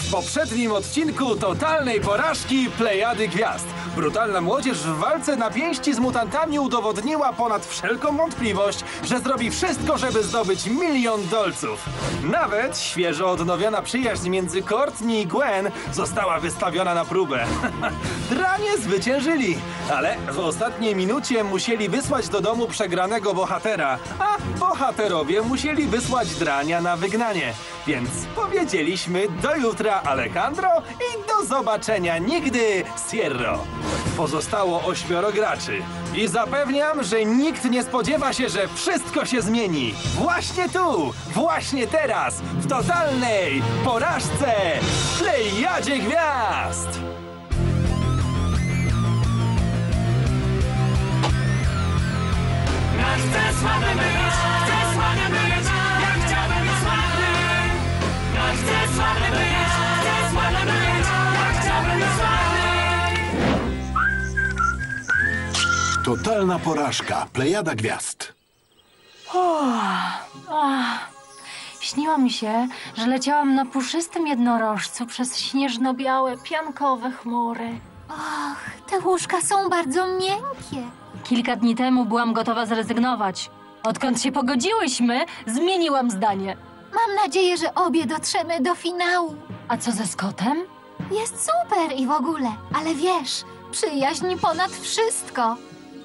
W poprzednim odcinku totalnej porażki Plejady Gwiazd. Brutalna młodzież w walce na pięści z mutantami udowodniła ponad wszelką wątpliwość, że zrobi wszystko, żeby zdobyć $1 000 000. Nawet świeżo odnowiona przyjaźń między Courtney i Gwen została wystawiona na próbę. Dranie zwyciężyli, ale w ostatniej minucie musieli wysłać do domu przegranego bohatera, a bohaterowie musieli wysłać Drania na wygnanie. Więc powiedzieliśmy do jutra, Alejandro, i do zobaczenia nigdy, Sierro. Pozostało 8 graczy i zapewniam, że nikt nie spodziewa się, że wszystko się zmieni. Właśnie tu, właśnie teraz, w totalnej porażce Plejadzie Gwiazd! Chcę sławny być, chcę sławny być, ja chciałbym być sławny. Chcę sławny być, chcę sławny być, ja chciałbym być sławny. Totalna porażka. Plejada Gwiazd. Śniło mi się, że leciałam na puszystym jednorożcu przez śnieżno-białe, piankowe chmury. Och, te łóżka są bardzo miękkie. Kilka dni temu byłam gotowa zrezygnować. Odkąd się pogodziłyśmy, zmieniłam zdanie. Mam nadzieję, że obie dotrzemy do finału. A co ze Scottem? Jest super i w ogóle, ale wiesz, przyjaźń ponad wszystko.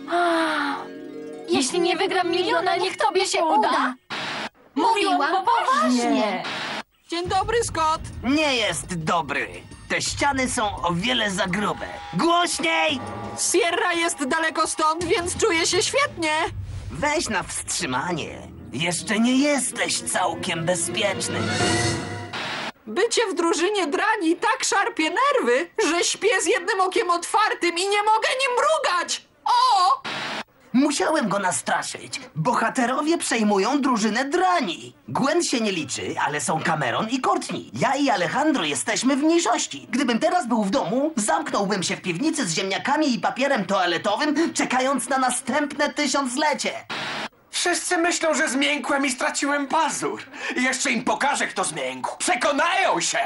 Jeśli nie wygram miliona, niech tobie się uda. Mówiłam poważnie. Dzień dobry, Scott. Nie jest dobry. Te ściany są o wiele za grube. Głośniej! Sierra jest daleko stąd, więc czuję się świetnie. Weź na wstrzymanie. Jeszcze nie jesteś całkiem bezpieczny. Bycie w drużynie Drani tak szarpie nerwy, że śpię z jednym okiem otwartym i nie mogę nim mrugać. O! Musiałem go nastraszyć. Bohaterowie przejmują drużynę Drani. Gwen się nie liczy, ale są Cameron i Courtney. Ja i Alejandro jesteśmy w mniejszości. Gdybym teraz był w domu, zamknąłbym się w piwnicy z ziemniakami i papierem toaletowym, czekając na następne 1000-lecie. Wszyscy myślą, że zmiękłem i straciłem pazur. I jeszcze im pokażę, kto zmiękł. Przekonają się!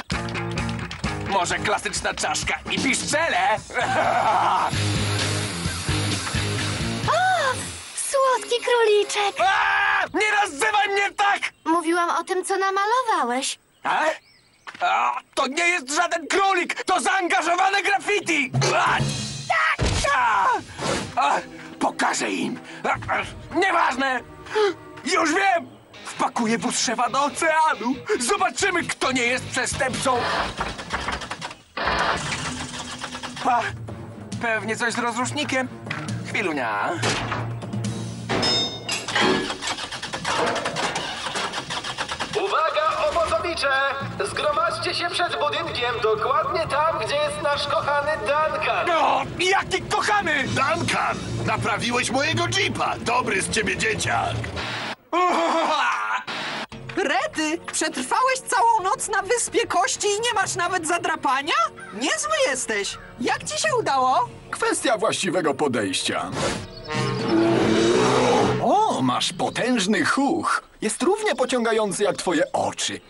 Może klasyczna czaszka i piszczele? Słodki króliczek. Nie nazywaj mnie tak! Mówiłam o tym, co namalowałeś. To nie jest żaden królik! To zaangażowane graffiti! Pokażę im! Nieważne! Już wiem! Wpakuję wóz szefa do oceanu! Zobaczymy, kto nie jest przestępcą! Pewnie coś z rozrusznikiem. Chwilunia. Uwaga, obozowicze! Zgromadźcie się przed budynkiem, dokładnie tam, gdzie jest nasz kochany Duncan. O, jaki kochany! Duncan! Naprawiłeś mojego jeepa! Dobry z ciebie dzieciak! Rety, przetrwałeś całą noc na Wyspie Kości i nie masz nawet zadrapania? Niezły jesteś. Jak ci się udało? Kwestia właściwego podejścia. O, masz potężny chuch. Jest równie pociągający jak twoje oczy.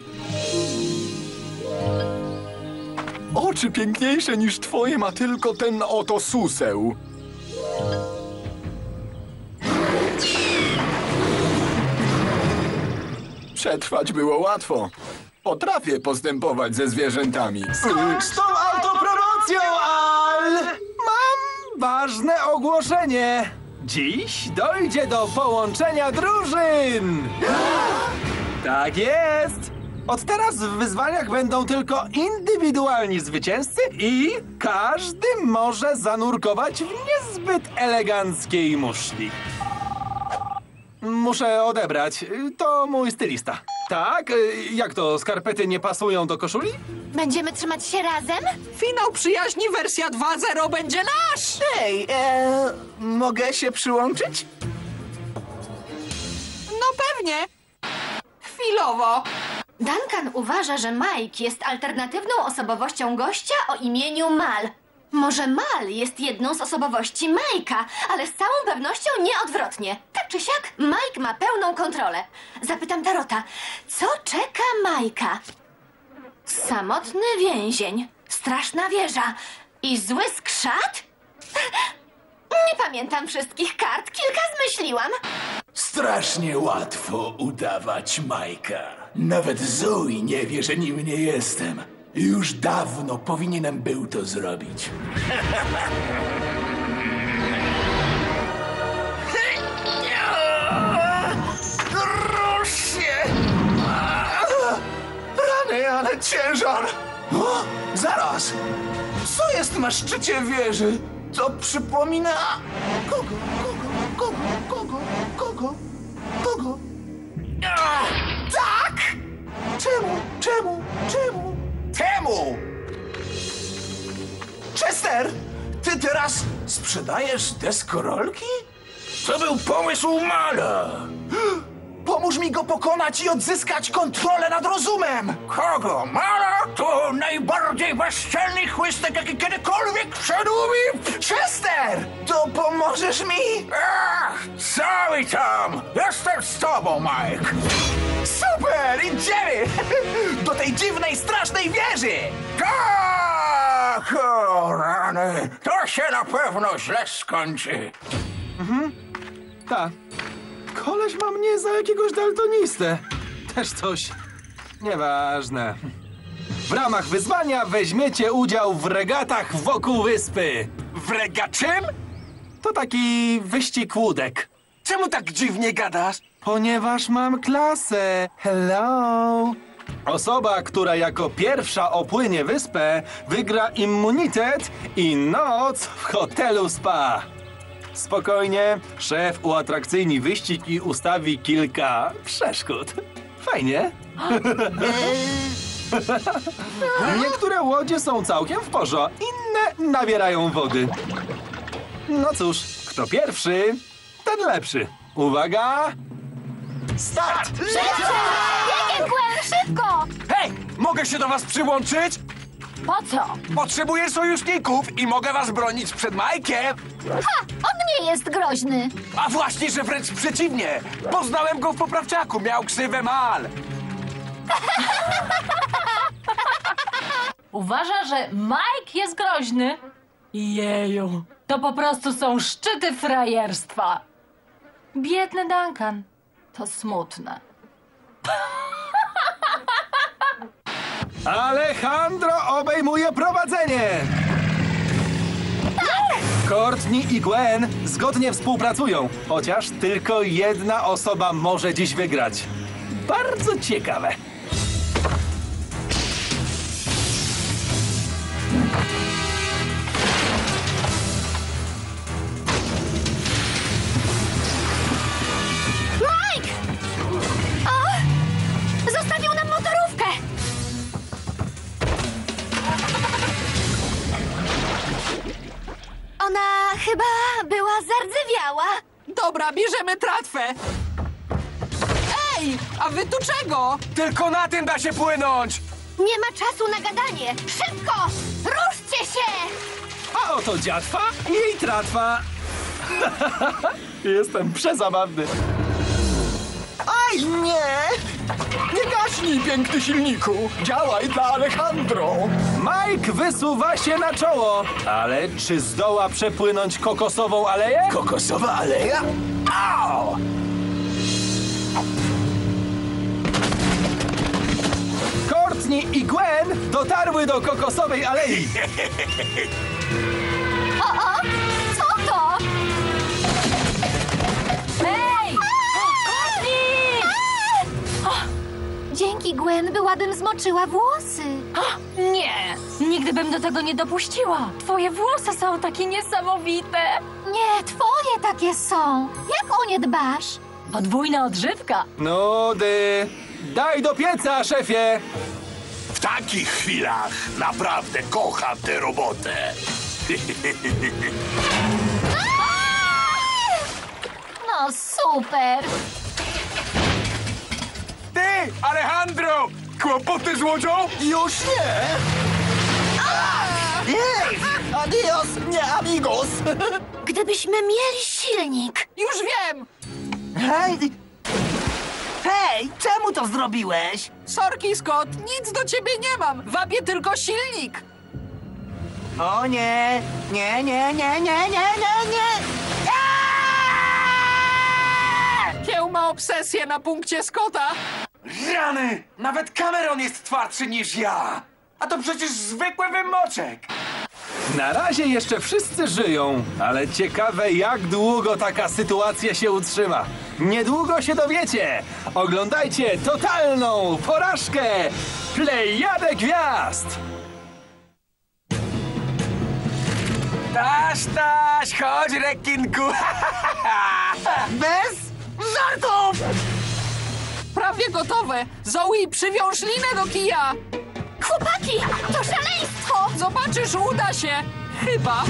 Oczy piękniejsze niż twoje ma tylko ten oto suseł. Przetrwać było łatwo. Potrafię postępować ze zwierzętami. Skończ tą autopromocją, Al! Mam ważne ogłoszenie. Dziś dojdzie do połączenia drużyn. Tak jest. Od teraz w wyzwaniach będą tylko indywidualni zwycięzcy i każdy może zanurkować w niezbyt eleganckiej muszli. Muszę odebrać. To mój stylista. Tak? Jak to, skarpety nie pasują do koszuli? Będziemy trzymać się razem? Finał przyjaźni wersja 2.0 będzie nasz! Hej, mogę się przyłączyć? No pewnie. Chwilowo. Duncan uważa, że Mike jest alternatywną osobowością gościa o imieniu Mal. Może Mal jest jedną z osobowości Majka, ale z całą pewnością nie odwrotnie. Tak czy siak, Mike ma pełną kontrolę. Zapytam Tarota, co czeka Majka? Samotny więzień, straszna wieża i zły skrzat? Nie pamiętam wszystkich kart, kilka zmyśliłam. Strasznie łatwo udawać Majka. Nawet Zoe nie wie, że nim nie jestem. Już dawno powinienem był to zrobić. Rusz się! Rany, ale ciężar! O, zaraz! Co jest na szczycie wieży? To przypomina... Kogo? Tak! Czemu? Temu! Chester! Ty teraz sprzedajesz deskorolki? To był pomysł Mala. Pomóż mi go pokonać i odzyskać kontrolę nad rozumem! Kogo? Mala to najbardziej bezczelny chłystek, jaki kiedykolwiek wszedł mi. Chester! To pomożesz mi? Ach, cały tam! Jestem z tobą, Mike! Super! Idziemy! Do tej dziwnej, strasznej wieży! Tak! O, rany! To się na pewno źle skończy. Ta. Koleś ma mnie za jakiegoś daltonistę. Też coś. Nieważne. W ramach wyzwania weźmiecie udział w regatach wokół wyspy. W regaczym? To taki wyścig łódek. Czemu tak dziwnie gadasz? Ponieważ mam klasę. Hello. Osoba, która jako pierwsza opłynie wyspę, wygra immunitet i noc w hotelu spa. Spokojnie, szef uatrakcyjni wyścig i ustawi kilka przeszkód. Fajnie. Niektóre łodzie są całkiem w porządku, inne nabierają wody. No cóż, kto pierwszy, ten lepszy. Uwaga! Start! Biegiem, Gwen, szybko! Hej, mogę się do was przyłączyć? Po co? Potrzebuję sojuszników i mogę was bronić przed Majkiem. Ha! On nie jest groźny. A właśnie, że wręcz przeciwnie. Poznałem go w poprawczaku, miał ksywę Mal. Uważa, że Mike jest groźny? Jeju, to po prostu są szczyty frajerstwa. Biedny Duncan. To smutne. Alejandro obejmuje prowadzenie! Courtney i Gwen zgodnie współpracują, chociaż tylko jedna osoba może dziś wygrać. Bardzo ciekawe. Mike! O! Zostawił nam motorówkę! Ona chyba była zardzewiała. Dobra, bierzemy tratwę. Ej, a wy tu czego? Tylko na tym da się płynąć. Nie ma czasu na gadanie. Szybko! Ruszcie się! A oto dziatwa i jej tratwa. Jestem przezabawny. Aj, nie! Nie gaśnij, piękny silniku! Działaj dla Alejandro! Mike wysuwa się na czoło, ale czy zdoła przepłynąć kokosową aleję? Kokosowa aleja? Au! Courtney i Gwen dotarły do kokosowej alei. O! Co to? Hej! Courtney! Dzięki Gwen byłabym zmoczyła włosy. Nie, nigdy bym do tego nie dopuściła. Twoje włosy są takie niesamowite. Nie, twoje takie są. Jak o nie dbasz? Podwójna odżywka. Nudy. Daj do pieca, szefie. W takich chwilach naprawdę kocham tę robotę. No super. Ty, Alejandro! Kłopoty z łodzią? Już nie! Jej! Adios, nie amigos! Gdybyśmy mieli silnik. Już wiem! Hej! Hej, czemu to zrobiłeś? Sorki, Scott, nic do ciebie nie mam. Wabię tylko silnik. O nie, nie, nie, nie, nie, nie, nie, nie! Kieł ma obsesję na punkcie Scotta. Rany! Nawet Cameron jest twardszy niż ja! A to przecież zwykły wymoczek! Na razie jeszcze wszyscy żyją, ale ciekawe, jak długo taka sytuacja się utrzyma. Niedługo się dowiecie. Oglądajcie totalną porażkę Plejadę Gwiazd! Taś, taś, chodź, rekinku! Bez żartów! Prawie gotowe. Zoe, przywiąż linę do kija. Chłopaki, to szaleństwo! Zobaczysz, uda się. Chyba.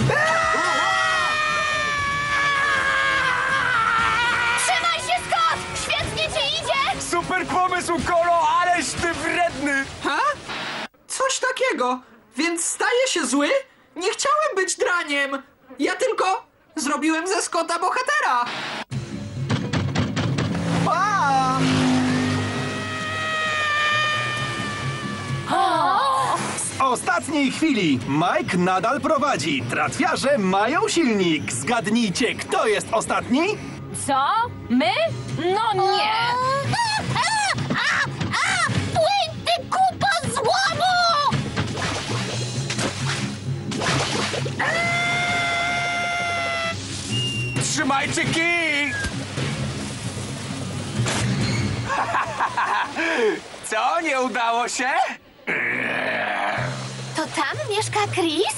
Trzymaj się, Scott! Świetnie ci idzie! Super pomysł, Kolo, aleś ty wredny! Ha? Coś takiego. Więc staję się zły? Nie chciałem być draniem. Ja tylko zrobiłem ze Scotta bohatera. W ostatniej chwili Mike nadal prowadzi. Tratwiarze mają silnik. Zgadnijcie, kto jest ostatni? Co? My? No nie! Płyń, ty kupo złomu! Trzymajcie kij! Co, nie udało się? To tam mieszka Chris?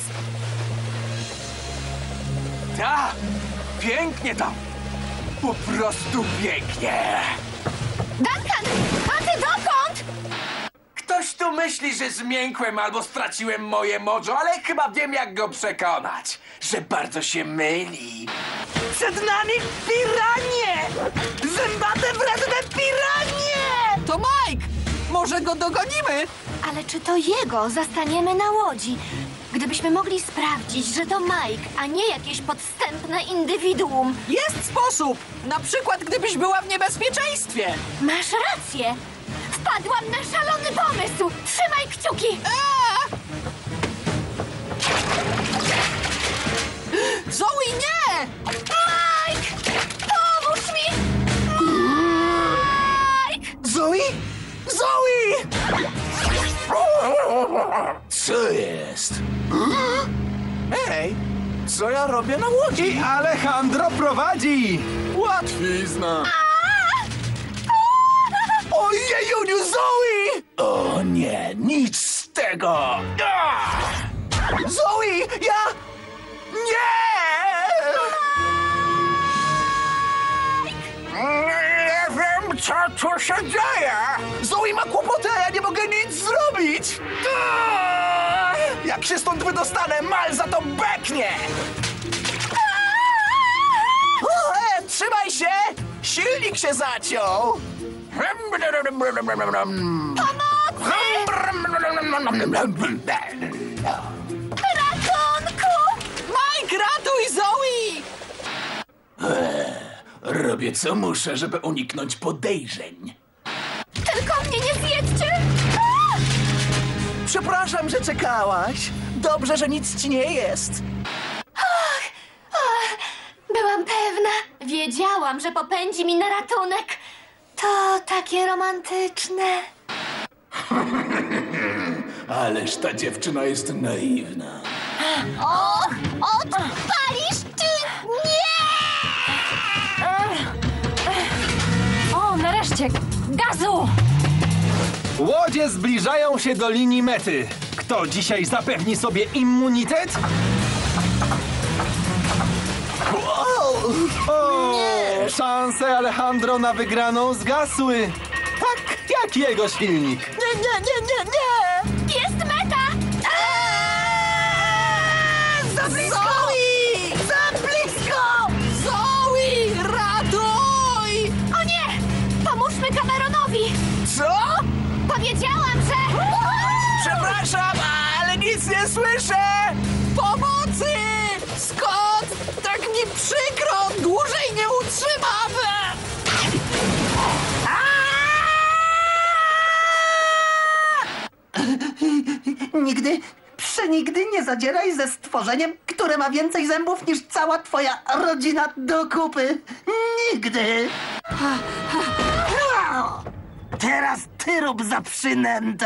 Tak, pięknie tam. Po prostu pięknie. Duncan, a ty dokąd? Ktoś tu myśli, że zmiękłem albo straciłem moje mojo, ale chyba wiem, jak go przekonać, że bardzo się myli. Przed nami piranie! Zębate, wredne piranie! To Mike. Może go dogonimy? Ale czy to jego zastaniemy na łodzi? Gdybyśmy mogli sprawdzić, że to Mike, a nie jakieś podstępne indywiduum. Jest sposób. Na przykład, gdybyś była w niebezpieczeństwie. Masz rację. Wpadłam na szalony pomysł. Trzymaj kciuki. Zoe, nie! Mike! Pomóż mi! Mike! Zoe? Zoe! Co jest? Ej, co ja robię na łodzi? I Alejandro prowadzi. Łatwizna. Ojejuniu, Zoe! O nie, nic z tego! Zoe, ja... Nie! Nie wiem, co tu się dzieje. Zoe ma kłopoty, a ja nie mogę nic zrobić! Jak się stąd wydostanę, Mal za to beknie! Trzymaj się! Silnik się zaciął! Ratunku! Mike, ratuj Zoe! Robię co muszę, żeby uniknąć podejrzeń. Tylko mnie nie zjedźcie! Przepraszam, że czekałaś. Dobrze, że nic ci nie jest. Byłam pewna. Wiedziałam, że popędzi mi na ratunek. To takie romantyczne. Ależ ta dziewczyna jest naiwna. Odpalisz ty? Nie! O, nareszcie! Gazu! Łodzie zbliżają się do linii mety. Kto dzisiaj zapewni sobie immunitet? O, szanse Alejandro na wygraną zgasły. Tak jak jego silnik. Jest meta! Za blisko! Zoe! Za blisko! Zoe, ratuj! O nie! Pomóżmy Cameronowi! Co? Powiedziałam, że... Przepraszam, ale nic nie słyszę! Pomocy! Scott! Tak mi przykro! Dłużej nie utrzymam! Przenigdy nie zadzieraj ze stworzeniem, które ma więcej zębów niż cała twoja rodzina do kupy. Nigdy! Teraz ty rób za przynętę!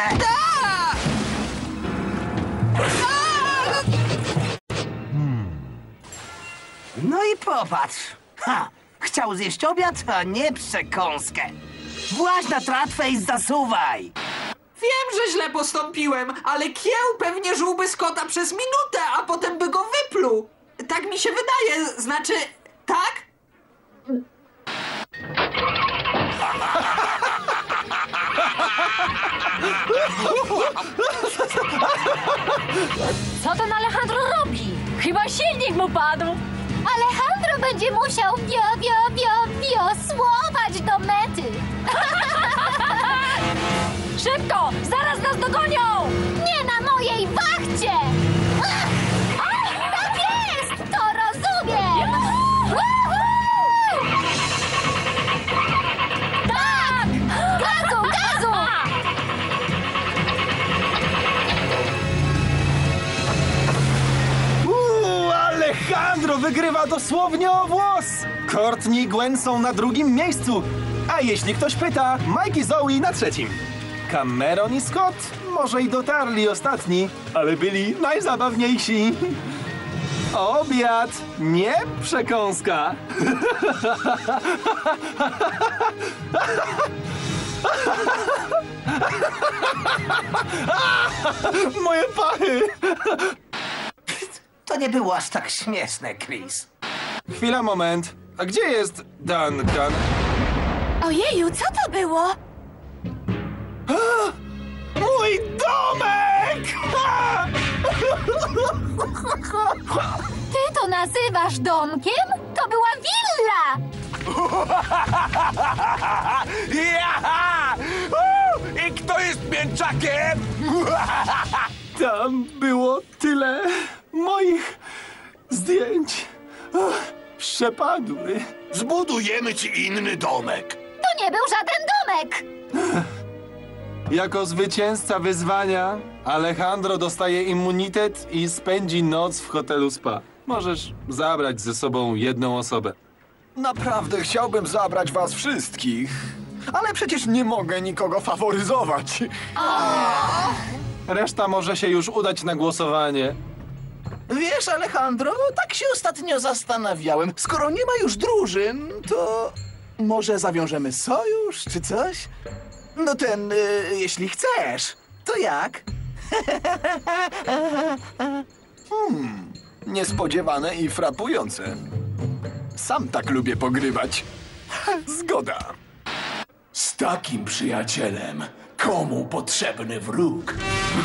No i popatrz. Chciał zjeść obiad, a nie przekąskę. Właź na tratwę i zasuwaj. Wiem, że źle postąpiłem, ale Kieł pewnie żułby Scotta przez minutę, a potem by go wypluł. Tak mi się wydaje, znaczy, tak? Co ten Alejandro robi? Chyba silnik mu padł. Alejandro będzie musiał wiosłować do mety. Szybko! Zaraz nas dogonią! Nie na mojej wachcie! Tak jest! To rozumiem! Tak! Gazu, gazu! Alejandro wygrywa dosłownie o włos! Courtney i Gwen są na drugim miejscu. A jeśli ktoś pyta, Mike i Zoe na trzecim. Cameron i Scott może i dotarli ostatni, ale byli najzabawniejsi. Obiad, nie przekąska. Moje pachy! To nie było aż tak śmieszne, Chris. Chwila, moment. A gdzie jest Duncan? Ojeju, co to było? Mój domek! Ty to nazywasz domkiem? To była willa! Jaha! I kto jest mięczakiem? Tam było tyle moich zdjęć. Przepadły. Zbudujemy ci inny domek. To nie był żaden domek! Jako zwycięzca wyzwania Alejandro dostaje immunitet i spędzi noc w hotelu spa. Możesz zabrać ze sobą jedną osobę. Naprawdę chciałbym zabrać was wszystkich, ale przecież nie mogę nikogo faworyzować. Reszta może się już udać na głosowanie. Wiesz, Alejandro, tak się ostatnio zastanawiałem. Skoro nie ma już drużyn, to może zawiążemy sojusz czy coś? No jeśli chcesz, to jak? Niespodziewane i frapujące. Sam tak lubię pogrywać. Zgoda. Z takim przyjacielem komu potrzebny wróg?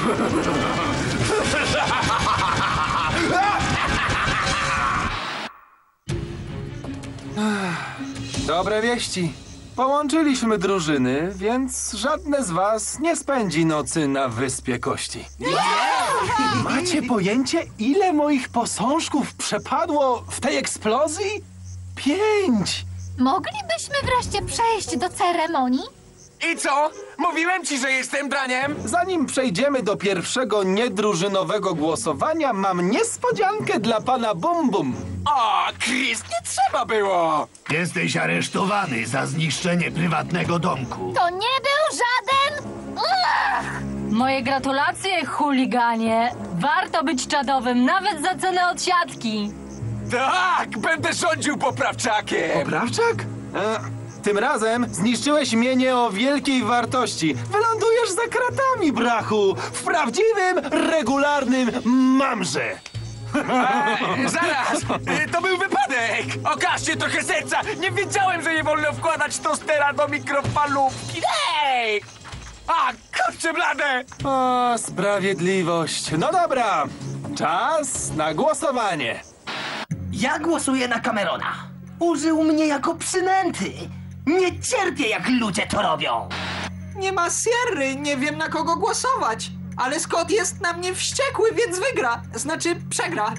Dobre wieści. Połączyliśmy drużyny, więc żadne z was nie spędzi nocy na Wyspie Kości. Macie pojęcie, ile moich posążków przepadło w tej eksplozji? 5! Moglibyśmy wreszcie przejść do ceremonii? I co? Mówiłem ci, że jestem draniem? Zanim przejdziemy do pierwszego niedrużynowego głosowania, mam niespodziankę dla pana Bum Bum. O, Chris, nie trzeba było! Jesteś aresztowany za zniszczenie prywatnego domku. To nie był żaden... Moje gratulacje, chuliganie. Warto być czadowym, nawet za cenę odsiadki. Tak, będę rządził poprawczakiem! Poprawczak? Tym razem zniszczyłeś mienie o wielkiej wartości. Wylądujesz za kratami, brachu! W prawdziwym, regularnym mamrze! Zaraz! To był wypadek! Okażcie trochę serca! Nie wiedziałem, że nie wolno wkładać tostera do mikrofalówki! Ej! A, kurczę blade! O, sprawiedliwość. No dobra, czas na głosowanie. Ja głosuję na Camerona. Użył mnie jako przynęty. Nie cierpię, jak ludzie to robią. Nie ma Sierry, nie wiem na kogo głosować. Ale Scott jest na mnie wściekły, więc wygra. Znaczy, przegra.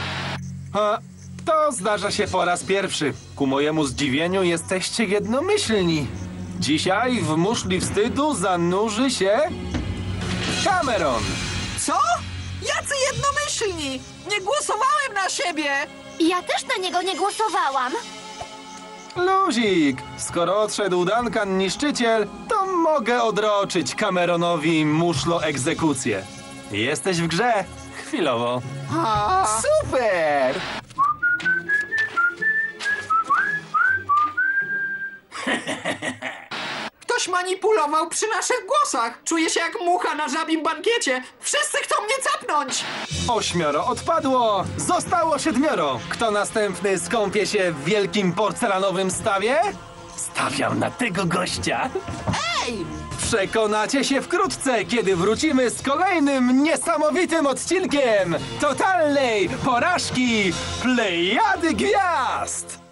To zdarza się po raz pierwszy. Ku mojemu zdziwieniu jesteście jednomyślni. Dzisiaj w muszli wstydu zanurzy się Cameron. Co? Jacy jednomyślni! Nie głosowałem na siebie! Ja też na niego nie głosowałam. Luzik, skoro odszedł Duncan Niszczyciel, to mogę odroczyć Cameronowi muszlo egzekucję. Jesteś w grze. Chwilowo. Super! Ktoś manipulował przy naszych głosach. Czuję się jak mucha na żabim bankiecie. Wszyscy chcą mnie capnąć! 8 odpadło, zostało 7. Kto następny skąpie się w wielkim porcelanowym stawie? Stawiam na tego gościa. Ej! Przekonacie się wkrótce, kiedy wrócimy z kolejnym niesamowitym odcinkiem totalnej porażki Plejady Gwiazd!